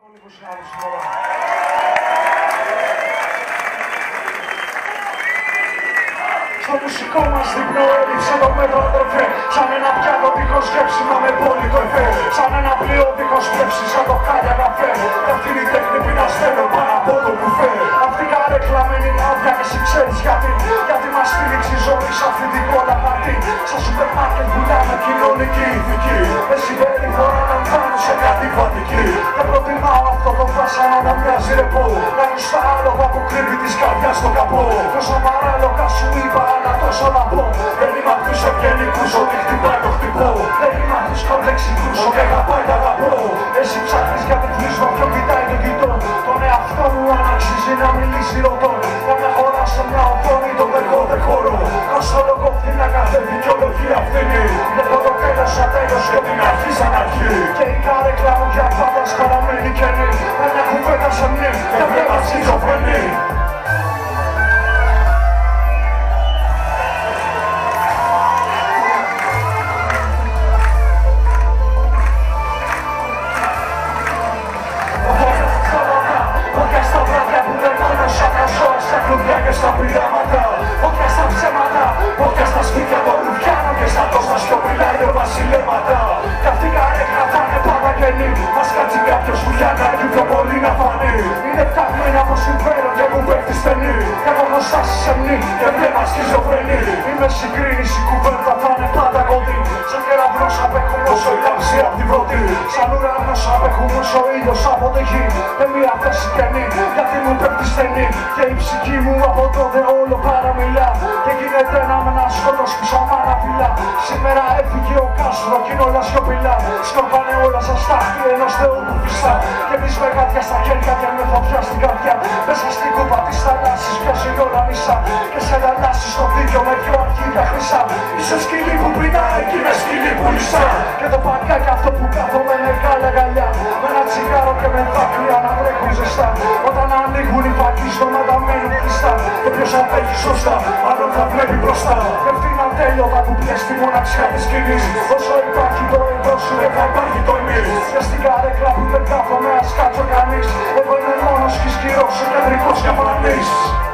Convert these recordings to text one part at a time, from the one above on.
Στο μουσικό μας δείπνο έλειψε το μέτρο αδερφέ. Σαν ένα πιάτο δίχως γεύσιμα με πολύ κορφέ. Σαν ένα πλοίο δίχως πλεύση, σαν το χάλια καφέ. Κι αυτή είναι η τέχνη που να στέλνω πάνω από το μπουφέ. Αυτή η καρέκλα μένει άδεια και εσύ ξέρεις γιατί. Γιατί μας στήριξε η ζωή σ' αυτή την κόλλα χαρτί. Στα σούπερ μάρκετ πουλάμε κοινωνική ηθική. Εσύ βέλη φορά να φτάνουν σε κάτι βατική. Δεν προτιμάω αυτό το φάσανο να μοιάζει ρεπό. Κάνουν στα άλογα που κρύβει της καρδιάς στο καπό. Τόσα παράλογα σου είπα, αλλά τόσο να πω. Δεν είμαι απ' τους ευγενικούς, ότι χτυπάει το χτυπώ. Δεν είμαι απ' τους κομπλεξικούς, ότι αγαπάει τα αγαπώ. Εσύ ψάχνεις για την κλείσμα, ποιον κοιτάει τον κοιτώ. Τον εαυτό μου αν αξίζει να μιλήσει ρωτώ. Για μια χώρα σε μια οθόνη, τον δεν χωρώ. Όσο λογοθεί να κατέβει κι ολογία φθηνή. Δεν το τέλος ατέλος και την αρχή σαν αρχή. Και η καρέκλα μου για πάντα σκαραμένη καινή. Μια κουβέντα σε μνή, και βλέμμα σχιζοφρενή. Στα πειράματα, όποια στα ψέματα, όποια στα σπίτια των ρουφιάνων και στα τόσα σιωπηλά είναι βασιλέματα. Κι αυτή η καρέκλα θα είναι πάντα καινή. Μας κάτσει κάποιος που για να πιο πολύ να φανεί. Είναι φταγμένα από συμφέρον και μου πέφτει στενή. Έχω γνωστά στη σεμνή και βλέμμα σχιζοφρενή. Είμαι συγκρίνης, η κουβέντα θα είναι πάντα κοντή. Σαν κεραυνός απέχουμε όσο η λάμψη απ' την πρώτη. Σαν ουρανός απέχουμε όσο ο ήλιος από τη γη. Με μια θέση καινή, γιατί μου πέφτει στενή. Και η ψυχή μου από τότε όλο παραμιλά. Και γίνεται να με ένα σκότος που σαν μάνα φυλά. Σήμερα έφυγε ο Κάστρο κι είναι όλα σιωπηλά. Σκορπάνε όλα σαν στάχτη ενός θεού που φυσά. Και εμείς με γάτια στα χέρια και με φωτιά στην καρδιά. Μέσα στην κούπα της θαλάσσης πιάσει όλα μισά. Και σε θαλάσσης στο δίκιο με δυο αρχίδια χρυσά. Είσαι σκυλί που πεινάει κι είμαι σκυλί που λυσά. Και το παγκάκι αυτό που κάθομαι μεγάλα γαλιά. Με ένα τσιγάρο και με δάκρυα να βρέχουν ζεστά. Όταν ανοίγουν οι φακοί στο μένουν κλειστά. Και ποιος απέχει σωστά, άλλον θα βλέπει μπροστά. Και φτύναν τέλειωτα που πιες τη μοναξιά της σκηνής. Όσο υπάρχει το εγώ σου δεν θα υπάρχει το εμείς. Και στην καρέκλα που δεν κάθομαι ας κάτσω κανείς. Εγώ είμαι μόνος και ισχυρός, ο κεντρικός και αφανής.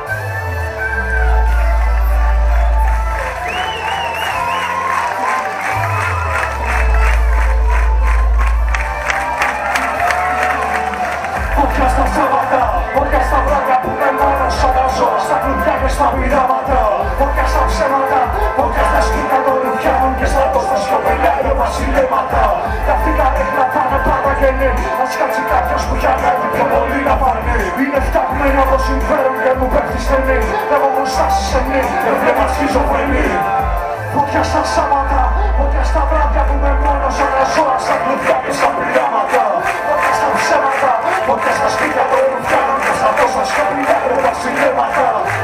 Όποια στα ψέματα, όποια στα βράδια που δεν μόνος σαν τα ζώα, στα κλουβιά και στα πειράματα. Όποια στα ψέματα, όποια στα σπίτια των ρουφιάνων και στα τόσα σιωπηλά είναι βασιλέματα. Κι αυτή η καρέκλα θα είναι πάντα καινή. Ας κάτσει κάποιος που για κάτι πιο πολύ να φανεί. Είναι φτιαγμένο από συμφέρον και μου πέφτει στενή. Έχω γνωστά στη σεμνή και βλέμμα σχιζοφρενή. Όποια στα σάματα, όποια στα βράδια που με μόνος σαν τα ζώα, στα κλουβιά και στα πειράματα. Όποια στα ψέματα, όποια στα σπίτια των ρουφιάνων και στα τόσα σιωπηλά είναι βασιλέματα.